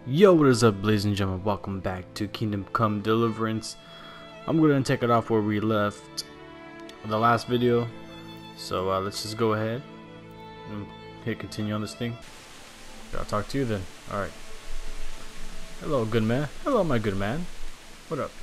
Yo, what is up, ladies and gentlemen? Welcome back to Kingdom Come Deliverance. I'm going to take it off where we left the last video. So let's just go ahead and hit continue on this thing. I'll talk to you then. Alright. Hello, good man. Hello, my good man. What up?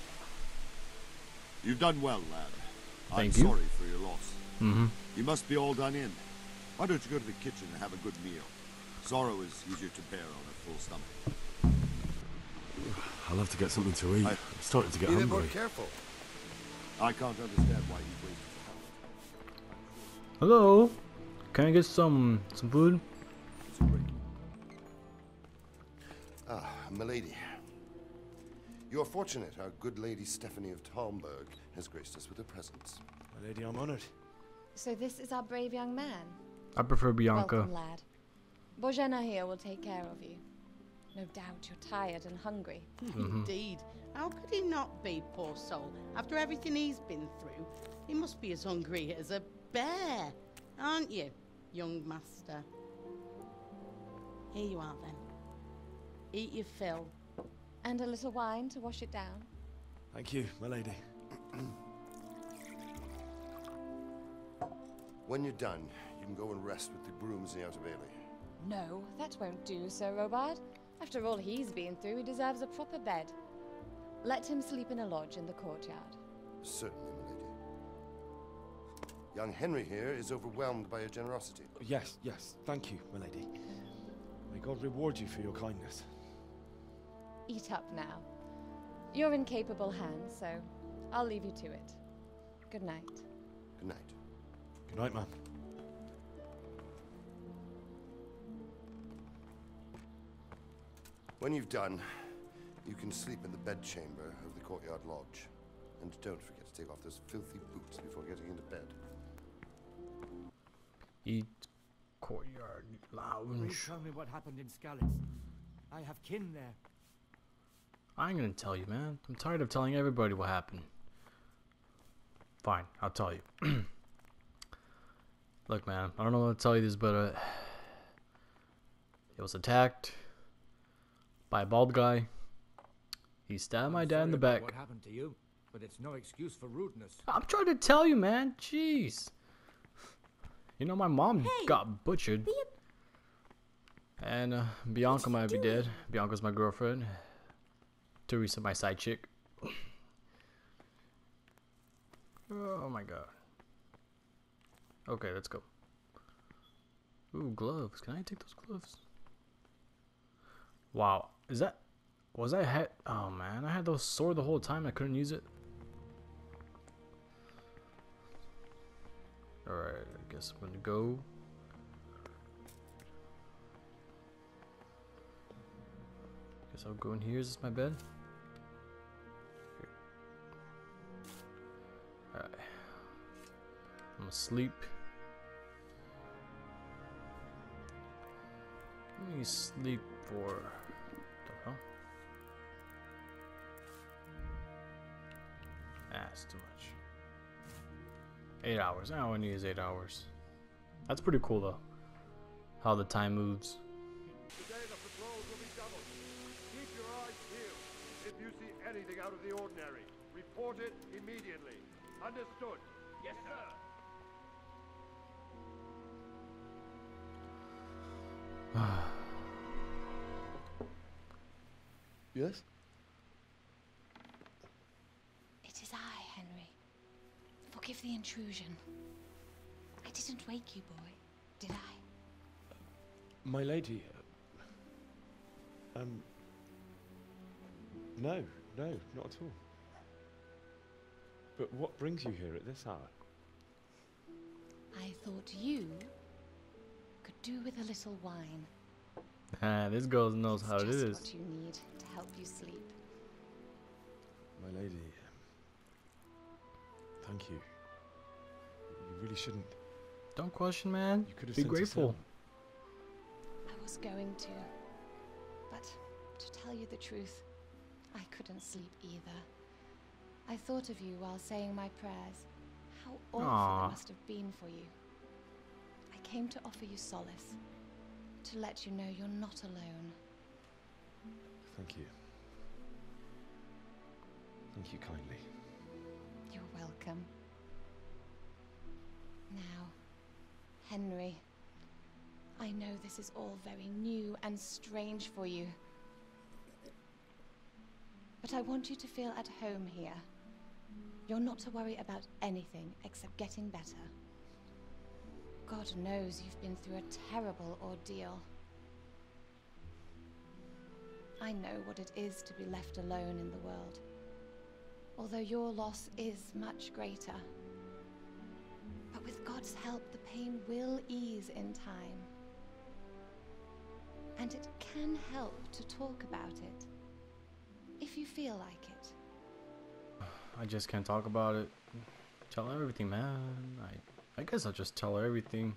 You've done well, lad. Thank I'm you. sorry for your loss. Mm-hmm. You must be all done in. Why don't you go to the kitchen and have a good meal? Sorrow is easier to bear on a full stomach. I'll have to get something to eat. I'm starting to get Be a bit more hungry. careful. I can't understand why you wasted the Hello. Can I get some food? Ah, milady. You are fortunate our good lady Stephanie of Talmberg has graced us with her presence. My lady, I'm honored. So this is our brave young man. I prefer Bianca. Welcome, lad. Bojena here will take care of you. No doubt you're tired and hungry. Indeed. How could he not be, poor soul? After everything he's been through, he must be as hungry as a bear, aren't you, young master? Here you are, then. Eat your fill. And a little wine to wash it down. Thank you, my lady. When you're done, you can go and rest with the brooms in the Outer Bailey. No, that won't do, Sir Robard. After all he's been through, he deserves a proper bed. Let him sleep in a lodge in the courtyard. Certainly, milady. Young Henry here is overwhelmed by your generosity. Yes, thank you, my lady. May God reward you for your kindness. Eat up now. You're in capable hands, so I'll leave you to it. Good night. Good night. Good night, ma'am. When you've done, you can sleep in the bedchamber of the courtyard lodge. And don't forget to take off those filthy boots before getting into bed. Eat courtyard lounge. Please tell me what happened in Skalitz. I have kin there. I ain't gonna tell you, man. I'm tired of telling everybody what happened. Fine, I'll tell you. Look, man, I don't know how to tell you this, but it was attacked by a bald guy. He stabbed my dad in the back. What happened to you? But it's no excuse for rudeness. I'm trying to tell you, man. Jeez. You know, my mom got butchered. And Bianca might be dead. Bianca's my girlfriend. Teresa, my side chick. Oh my god. Okay, let's go. Ooh, gloves. Can I take those gloves? Wow. Is that... Was I had... Oh man, I had those sword the whole time. I couldn't use it. Alright, I guess I'm gonna go. Guess I'll go in here. Is this my bed? Here. Alright. I'm gonna sleep. Let me sleep for... Don't know. That's too much. 8 hours. I only use 8 hours. That's pretty cool though. How the time moves. Today the patrols will be doubled. Keep your eyes peeled. If you see anything out of the ordinary, report it immediately. Understood? Yes, sir. Yes? It is I, Henry. Forgive the intrusion. I didn't wake you, boy, did I? My lady, no, not at all. But what brings you here at this hour? I thought you could do with a little wine. This girl knows how it It's just is. what you need to help you sleep. My lady, thank you. You really shouldn't. Don't question, man. You could have Be sent us grateful. home. I was going to, but to tell you the truth, I couldn't sleep either. I thought of you while saying my prayers. How awful Aww. it must have been for you. I came to offer you solace, to let you know you're not alone. Thank you. Thank you kindly. You're welcome. Now, Henry, I know this is all very new and strange for you. But I want you to feel at home here. You're not to worry about anything except getting better. God knows you've been through a terrible ordeal. I know what it is to be left alone in the world. Although your loss is much greater. But with God's help, the pain will ease in time. And it can help to talk about it, if you feel like it. I just can't talk about it. Tell her everything, man. I guess I'll just tell her everything.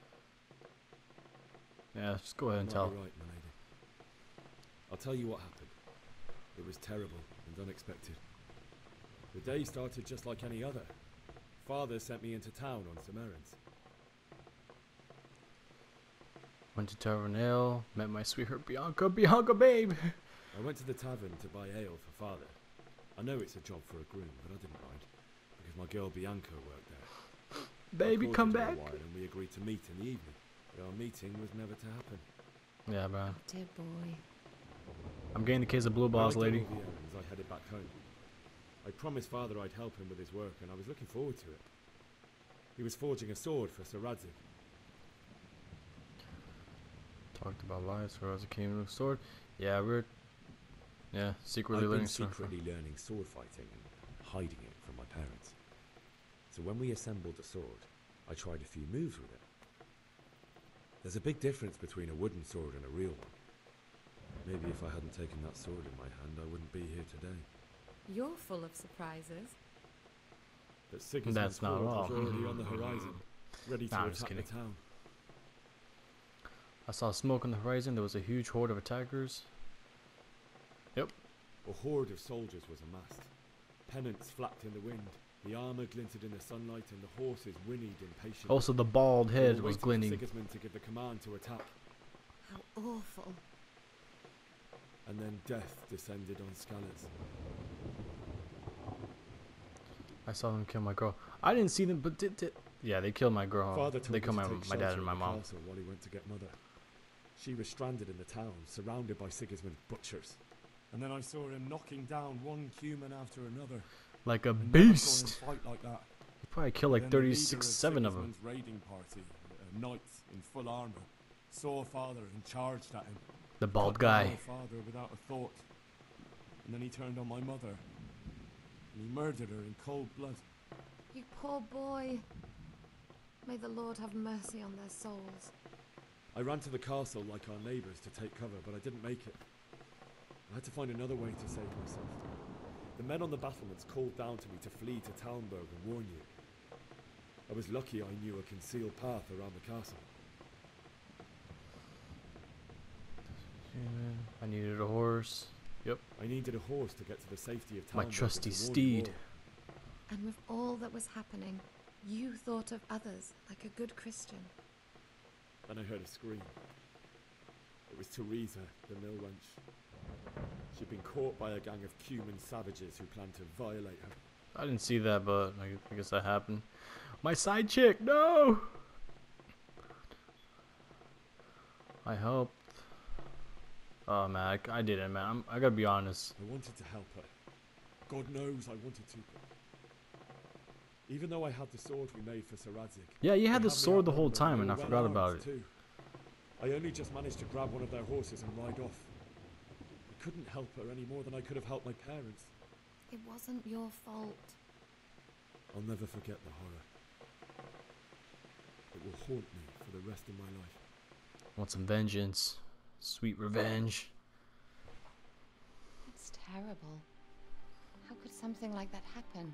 Yeah, just go ahead and tell. You're right, my lady. I'll tell you what happened. It was terrible and unexpected. The day started just like any other. Father sent me into town on some errands. Went to Tavern Ale, met my sweetheart Bianca. Bianca, babe! I went to the tavern to buy ale for Father. I know it's a job for a groom, but I didn't mind, because my girl Bianca worked there. Baby, come I courted her back! a while and we agreed to meet in the evening, but our meeting was never to happen. Yeah, bro. Dear boy. I'm getting the case of blue balls, When I lady. did all the errands, I headed back home. I promised Father I'd help him with his work, and I was looking forward to it. He was forging a sword for Sir Radzig. Talked about lives for us. Came with a sword. Yeah, we're secretly I've learning been sword. secretly learning sword fighting and hiding it from my parents. So when we assembled the sword, I tried a few moves with it. There's a big difference between a wooden sword and a real one. Maybe if I hadn't taken that sword in my hand, I wouldn't be here today. You're full of surprises. But Sigismund's That's not horde all. was already on the horizon, ready to Nah, I'm just attack the kidding. town. I saw smoke on the horizon. There was a huge horde of attackers. Yep. A horde of soldiers was amassed. Pennants flapped in the wind. The armor glinted in the sunlight, and the horses whinnied impatiently. Also, the bald They head were was waiting for glinting. Sigismund to give the command to attack, How awful. and then death descended on Skalitz. I saw them kill my girl. I didn't see them, but did yeah, they killed my girl. Father told They me killed to my take dad shelter and in my the mom. castle while he went to get Mother. She was stranded in the town, surrounded by Sigismund's butchers. And then I saw him knocking down one human after another. Like a I never saw him beast. fight like that. He probably killed like Then the leader 36, 7 of them. Sigismund's raiding party, a knight in full armor, saw Father and charged at him. The bald Cut down guy. my Father without a thought. And then he turned on my mother. And he murdered her in cold blood. You poor boy. May the Lord have mercy on their souls. I ran to the castle like our neighbours to take cover, but I didn't make it. I had to find another way to save myself. The men on the battlements called down to me to flee to Talmberg and warn you. I was lucky I knew a concealed path around the castle. I needed a horse. Yep. I needed a horse to get to the safety of Talmberg. My and to trusty warn you steed. all. And with all that was happening, you thought of others like a good Christian. Then I heard a scream. It was Teresa, the mill wench. She'd been caught by a gang of Cuman savages who planned to violate her. I didn't see that, but I guess that happened. My side chick, no! I helped. Oh man, I didn't, man. I gotta be honest. I wanted to help her. God knows I wanted to. Even though I had the sword we made for Sir Radzig. Yeah, you had they the me sword the whole outnumbered, time, and I they were forgot well about armed it. too. I only just managed to grab one of their horses and ride off. I couldn't help her any more than I could have helped my parents. It wasn't your fault. I'll never forget the horror. It will haunt me for the rest of my life. Want some vengeance. Sweet revenge. It's terrible. How could something like that happen?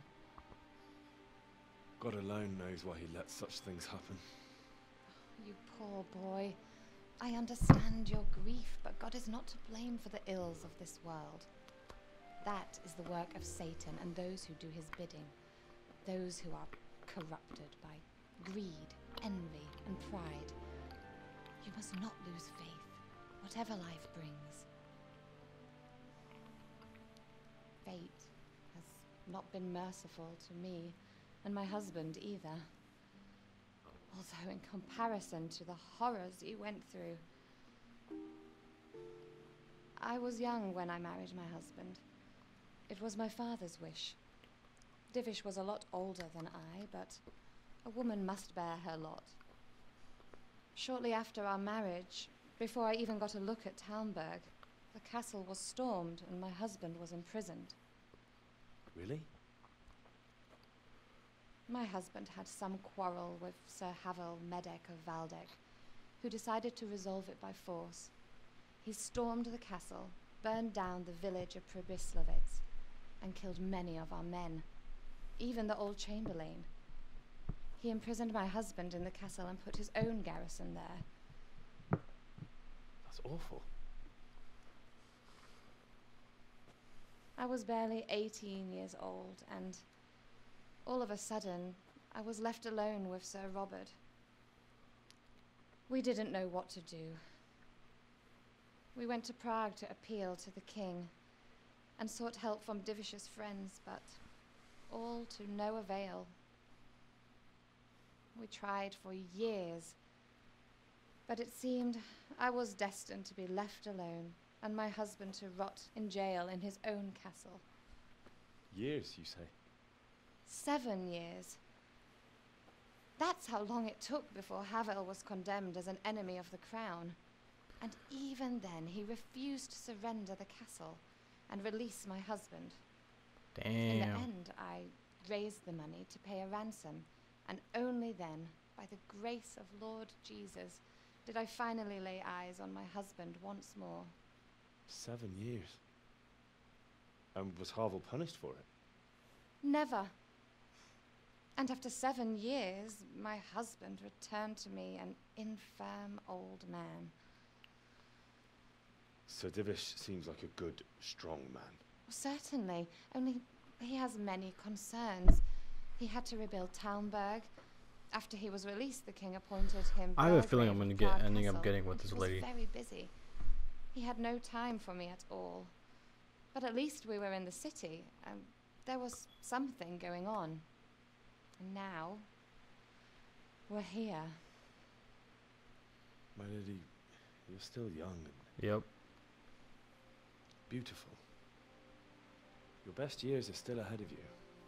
God alone knows why he lets such things happen. You poor boy. I understand your grief, but God is not to blame for the ills of this world. That is the work of Satan and those who do his bidding. Those who are corrupted by greed, envy, and pride. You must not lose faith, whatever life brings. not been merciful to me, and my husband either. Although in comparison to the horrors he went through. I was young when I married my husband. It was my father's wish. Divish was a lot older than I, but a woman must bear her lot. Shortly after our marriage, before I even got a look at Talmberg, the castle was stormed and my husband was imprisoned. Really? My husband had some quarrel with Sir Havel Medek of Valdek, who decided to resolve it by force. He stormed the castle, burned down the village of Pribyslavitz, and killed many of our men, even the old chamberlain. He imprisoned my husband in the castle and put his own garrison there. That's awful. I was barely 18 years old, and all of a sudden, I was left alone with Sir Robert. We didn't know what to do. We went to Prague to appeal to the king, and sought help from Divish's friends, but all to no avail. We tried for years, but it seemed I was destined to be left alone, and my husband to rot in jail in his own castle. Years, you say? 7 years. That's how long it took before Havel was condemned as an enemy of the crown. And even then, he refused to surrender the castle and release my husband. Damn. In the end, I raised the money to pay a ransom, and only then, by the grace of Lord Jesus, did I finally lay eyes on my husband once more. 7 years. And was Havel punished for it? Never. And after 7 years, my husband returned to me an infirm old man. Sir Divish seems like a good, strong man. Certainly, only he has many concerns. He had to rebuild Talmberg. After he was released, the king appointed him. I have a feeling Burgrave I'm of gonna Prague ending up Castle, getting with this which lady. was very busy. He had no time for me at all. But at least we were in the city, and there was something going on. And now, we're here. My lady, you're still young and Yep. beautiful. Your best years are still ahead of you.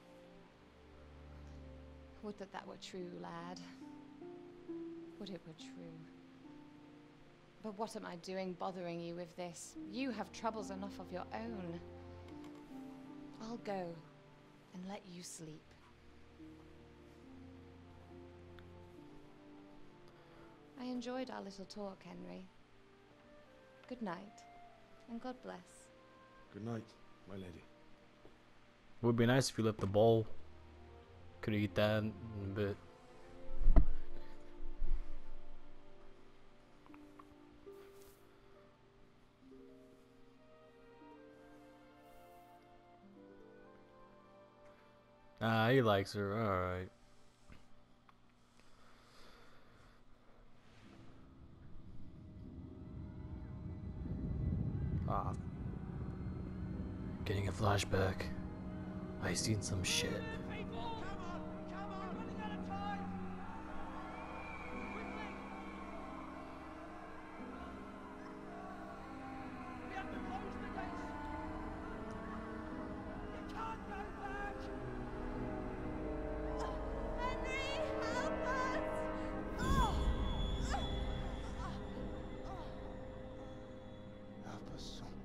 Would that that were true, lad. Would it were true. But what am I doing bothering you with this? You have troubles enough of your own. I'll go and let you sleep. I enjoyed our little talk, Henry. Good night, and God bless. Good night, my lady. Would be nice if you left the bowl. Could eat that in a bit. Ah, he likes her. Alright. Ah. Getting a flashback. I seen some shit. Help us, son.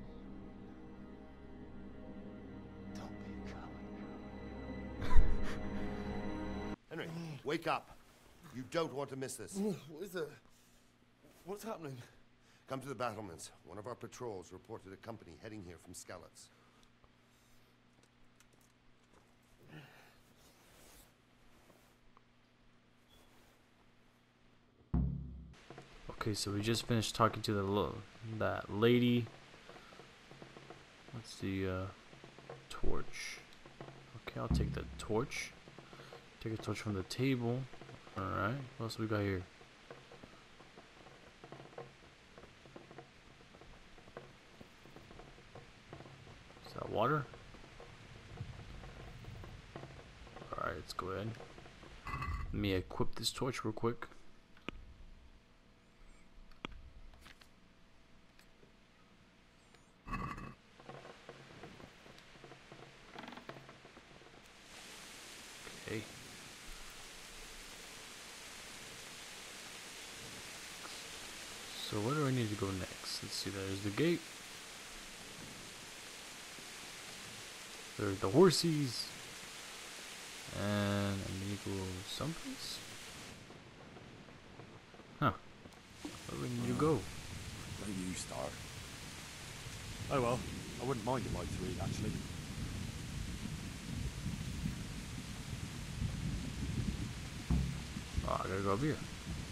Don't be a coward. Henry, wake up. You don't want to miss this. What is it? What's happening? Come to the battlements. One of our patrols reported a company heading here from Skalitz. Okay, so we just finished talking to that lady. That's the torch. Okay, I'll take the torch. Take a torch from the table. Alright, what else we got here? Is that water? let's go ahead. Let me equip this torch real quick. Okay. So where do I need to go next? Let's see, there's the gate. There's the horsies. And I need to go someplace? Huh. Where do we need to go? Maybe you start. Oh well, I wouldn't mind a bite to eat actually. Oh, I gotta go up here.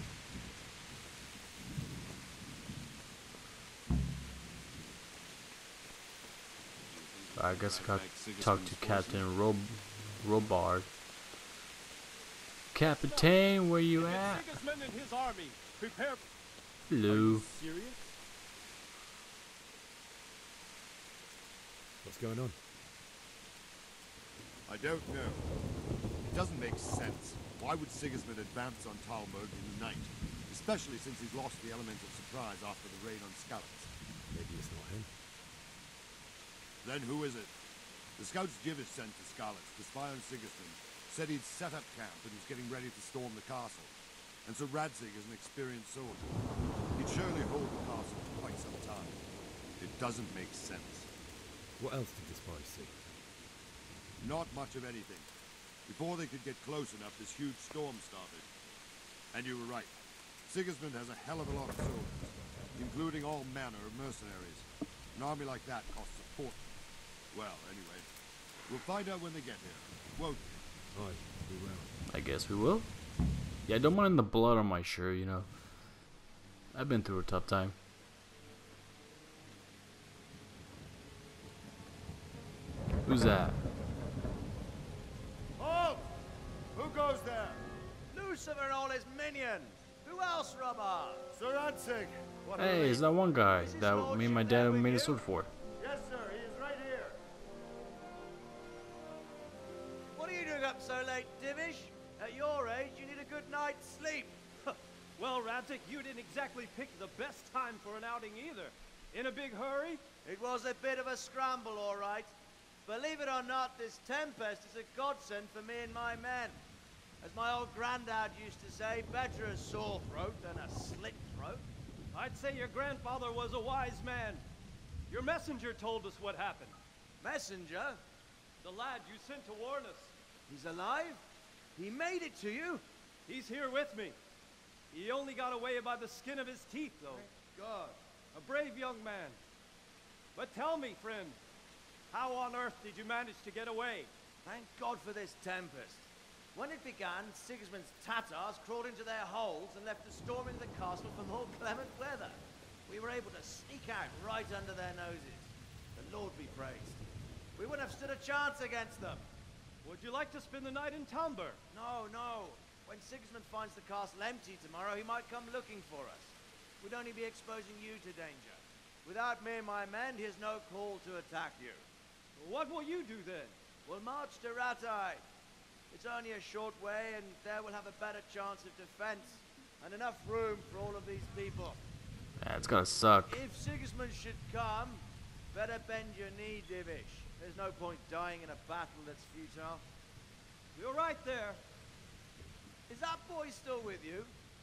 I guess I gotta talk to Captain Robard. Captain, where you at? Sigismund and his army. Prepare. Hello. Serious? What's going on? I don't know. It doesn't make sense. Why would Sigismund advance on Talmberg in the night? Especially since he's lost the element of surprise after the raid on Skalitz. Maybe it's not him. Then who is it? The scouts Jivish sent to Skalitz to spy on Sigismund said he'd set up camp and was getting ready to storm the castle. And so Radzig is an experienced soldier. He'd surely hold the castle for quite some time. It doesn't make sense. What else did the spies see? Not much of anything. Before they could get close enough, this huge storm started. And you were right. Sigismund has a hell of a lot of soldiers, including all manner of mercenaries. An army like that costs a fortune. Well, anyway, we'll find out when they get here, won't we? Aye, we will. I guess we will. Yeah, I don't mind the blood on my shirt, you know. I've been through a tough time. Who's that? Halt! Who goes there? Lucifer and all his minions. Who else, Robert? Sir Ansig. What Hey, it's that one guy that me and my dad made a sword for. Yes, sir. He is right here. What are you doing up so late, Divish? At your age, you need a good night's sleep. Well, Radzig, you didn't exactly pick the best time for an outing either. In a big hurry? It was a bit of a scramble, all right. Believe it or not, this tempest is a godsend for me and my men. As my old granddad used to say, better a sore throat than a slit throat. I'd say your grandfather was a wise man. Your messenger told us what happened. Messenger? The lad you sent to warn us. He's alive? He made it to you? He's here with me. He only got away by the skin of his teeth, though. Thank God. A brave young man. But tell me, friend, how on earth did you manage to get away? Thank God for this tempest. When it began, Sigismund's Tatars crawled into their holes and left us storming the castle for more clement weather. We were able to sneak out right under their noses. The Lord be praised. We wouldn't have stood a chance against them. Would you like to spend the night in Talmberg? No, no. When Sigismund finds the castle empty tomorrow, he might come looking for us. We'd only be exposing you to danger. Without me and my men, he has no call to attack you. What will you do then? We'll march to Rattay. It's only a short way, and there we'll have a better chance of defense, and enough room for all of these people. Yeah, it's gonna suck. If Sigismund should come, better bend your knee, Divish. There's no point dying in a battle that's futile. You're right there. Is that boy still with you?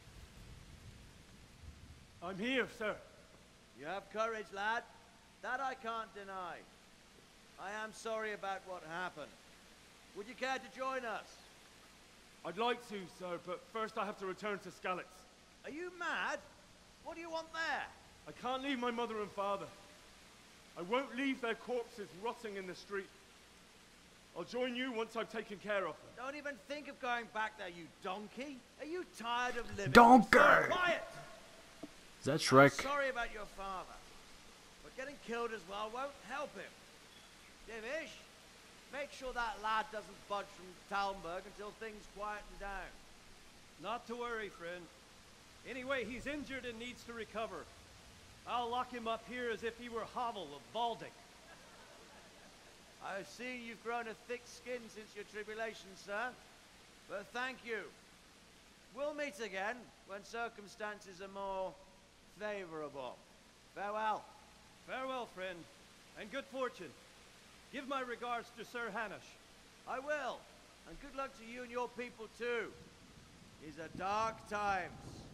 I'm here, sir. You have courage, lad. That I can't deny. I am sorry about what happened. Would you care to join us? I'd like to, sir, but first I have to return to Skalitz. Are you mad? What do you want there? I can't leave my mother and father. I won't leave their corpses rotting in the street. I'll join you once I've taken care of them. Don't even think of going back there, you donkey. Are you tired of living? Donkey! Quiet! Is that Shrek? I'm sorry about your father, but getting killed as well won't help him. Divish, make sure that lad doesn't budge from Talmberg until things quieten down. Not to worry, friend. Anyway, he's injured and needs to recover. I'll lock him up here as if he were Havel of Baldic. I see you've grown a thick skin since your tribulation, sir. But thank you. We'll meet again when circumstances are more favorable. Farewell. Farewell, friend, and good fortune. Give my regards to Sir Hanush. I will, and good luck to you and your people too. These are dark times.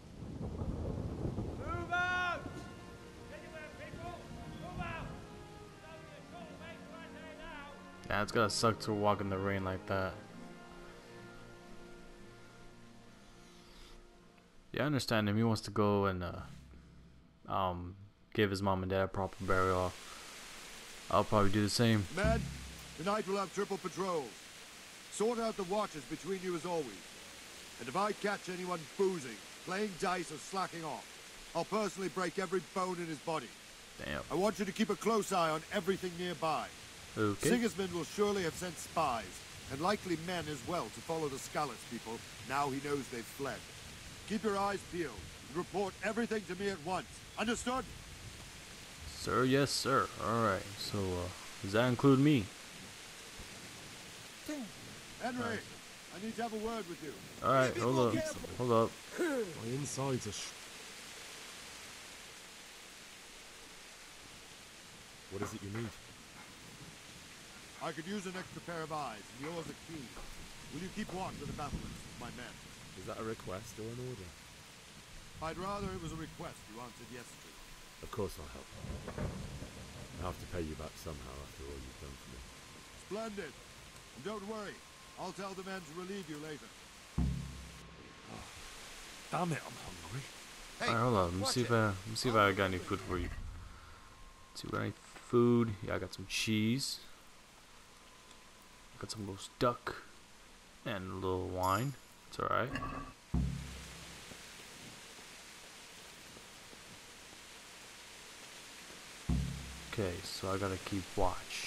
Move out! Anywhere, people! Move out! Yeah, it's gotta suck to walk in the rain like that. Yeah, I understand him. He wants to go and give his mom and dad a proper burial. I'll probably do the same. Men, tonight we'll have triple patrols. Sort out the watches between you as always. And if I catch anyone boozing, playing dice or slacking off, I'll personally break every bone in his body. Damn. I want you to keep a close eye on everything nearby. Okay. Sigismund will surely have sent spies, and likely men as well, to follow the Skalitz people, now he knows they've fled. Keep your eyes peeled, and report everything to me at once. Understood? Sir, yes, sir. Alright, so, does that include me? Henry, I need to have a word with you. Alright, hold up. Hold up. My insides are What is it you need? I could use an extra pair of eyes, and yours are keen. Will you keep watch of the battlements with my men? Is that a request or an order? I'd rather it was a request you answered yes to. Of course I'll help. I have to pay you back somehow after all you've done for me. Splendid. And don't worry, I'll tell the men to relieve you later. Oh, damn it, I'm hungry. Alright, hold on. Let me see if I got any food for you. Let's see, we got any food? Yeah, I got some cheese. Got some roast duck. And a little wine. It's alright. Okay, so I gotta keep watch.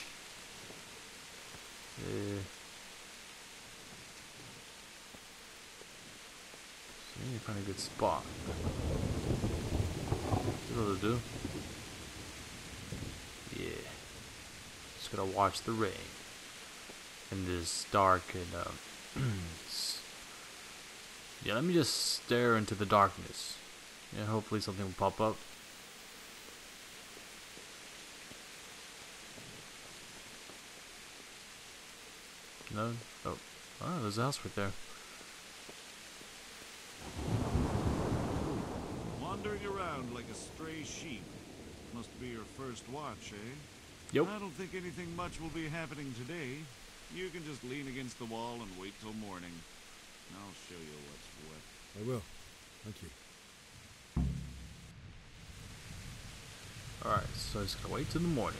See, find a good spot. What'll do? Yeah. Just gotta watch the rain. And this dark and yeah, let me just stare into the darkness. Yeah, hopefully something will pop up. No? Oh. Oh, there's a house right there. Wandering around like a stray sheep. Must be your first watch, eh? Yep. I don't think anything much will be happening today. You can just lean against the wall and wait till morning. I'll show you what's what. I will. Thank you. Alright, so I just gotta wait till the morning.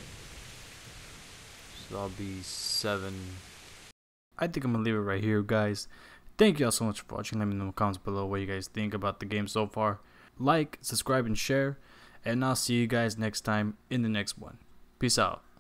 So that'll be 7. I think I'm gonna leave it right here, guys. Thank you all so much for watching. Let me know in the comments below what you guys think about the game so far. Like, subscribe, and share. And I'll see you guys next time in the next one. Peace out.